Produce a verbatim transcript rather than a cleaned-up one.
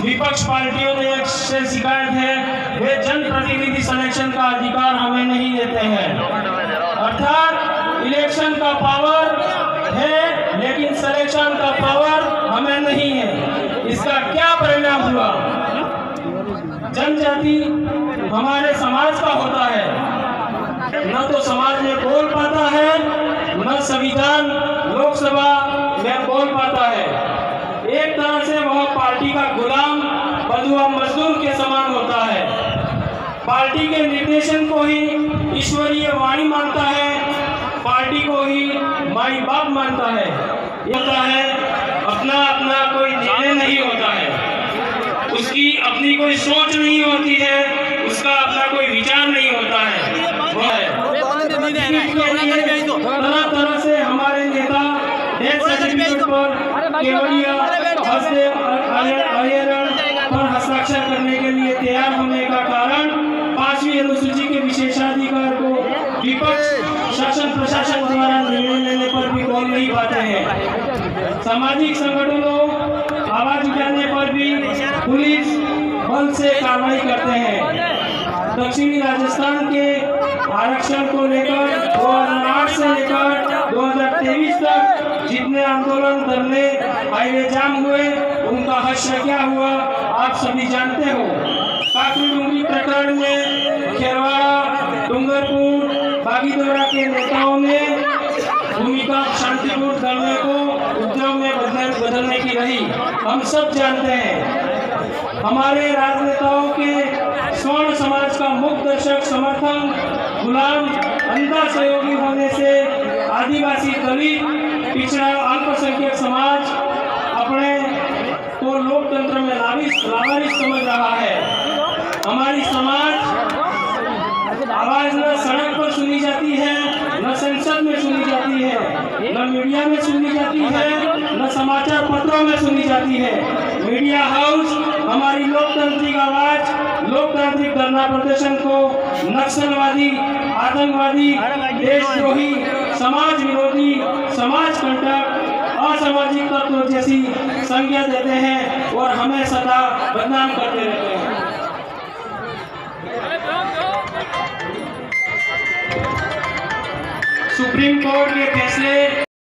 विपक्ष पार्टियों ने से शिकायत है, वे जनप्रतिनिधि सिलेक्शन का अधिकार हमें नहीं देते हैं। अर्थात इलेक्शन का पावर है लेकिन सिलेक्शन का पावर हमें नहीं है। इसका क्या परिणाम हुआ? जनजाति हमारे समाज का होता है, न तो समाज में बोल पाता है, न संविधान लोकसभा में बोल पाता है। एक तरह से वह पार्टी का गुलाम, बंधुआ मजदूर के समान होता है। पार्टी के निर्देशन को ही ईश्वरीय वाणी मानता है, पार्टी को ही माई बाप मानता है। होता है अपना अपना कोई निर्णय नहीं होता है, उसकी अपनी कोई सोच नहीं होती है, उसका अपना कोई विचार नहीं होता है। वह है तरह तरह से हमारे नेता डेथ सर्टिफिकेट पर केवड़िया पर हस्ताक्षर करने के लिए तैयार होने का कारण पांचवी अनुसूची के विशेषाधिकार को विपक्ष शासन प्रशासन द्वारा निर्णय लेने पर भी बोल नहीं पाते हैं। सामाजिक संगठनों आवाज उठाने पर भी पुलिस बल से कार्रवाई करते हैं। दक्षिणी राजस्थान के आरक्षण को लेकर दो हज़ार आठ से लेकर दो हज़ार तेईस तक जितने आंदोलन धरने हाईवे जाम हुए, उनका हश्र क्या हुआ आप सभी जानते हो। काकरी डूंगरी प्रकरण में खेरवाड़ा, डूंगरपुर, बागीदोरा के नेताओं ने भूमिका शांतिपूर्ण धरने को उपद्रव में बदल बदलने की रही, हम सब जानते हैं। हमारे राजनेताओं के स्वर्ण समाज का मुख्य दर्शक समर्थन गुलाम अंधा सहयोगी होने से आदिवासी, दलित, पिछड़ा, अल्पसंख्यक समाज अपने को लोकतंत्र में लाविश लावारिश समझ रहा है। हमारी समाज आवाज न सड़क पर सुनी जाती है, न संसद में सुनी जाती है, न मीडिया में सुनी जाती है, न समाचार पत्रों में सुनी जाती है। मीडिया हाउस हमारी लोकतांत्रिक आवाज, लोकतांत्रिक धरना प्रदर्शन को नक्सलवादी, आतंकवादी, देशद्रोही, समाज विरोधी, समाज कंटक, असामाजिक तत्व जैसी संज्ञा देते हैं और हमें सदा बदनाम करते रहते हैं। सुप्रीम कोर्ट के फैसले